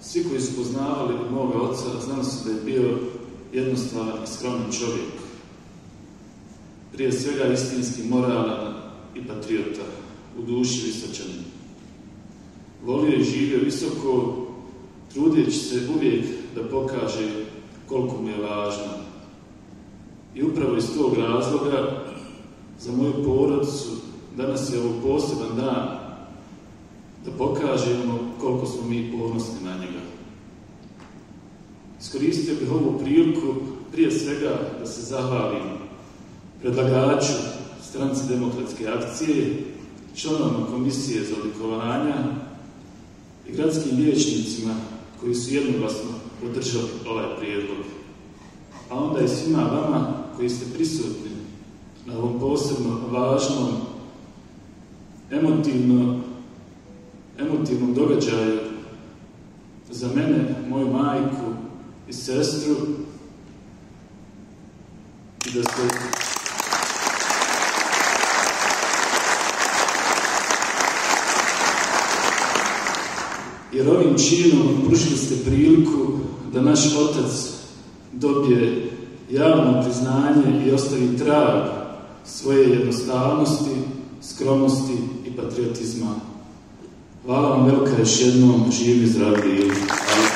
Svi koji su poznavali moga oca znali su da je bio jednostavan i skroman čovjek. Prije svega istinski moralan i patriota, u duši visočanin. Volio i živio visoko, trudeći se uvijek da pokaže koliko mu je važno. I upravo iz tog razloga za moju porodicu danas je ovo poseban dan da pokažemo koliko smo mi ponosni na njega. Iskoristio bih ovu priliku prije svega da se zahvalim predlagaču Stranci demokratske akcije, članovima komisije za odlikovanja i gradskim vijećnicima koji su jednoglasno podržali ovaj prijedlog. A onda i svima vama koji ste prisutni na ovom posebno važnom, emotivnom događaju za mene, moju majku i sestru, i da ste jer ovim činom pružili ste priliku da naš otac dobije javno priznanje i ostavi trag svoje jednostavnosti, skromnosti i patriotizma. Hvala vam velika još jednom, živi, zdravi i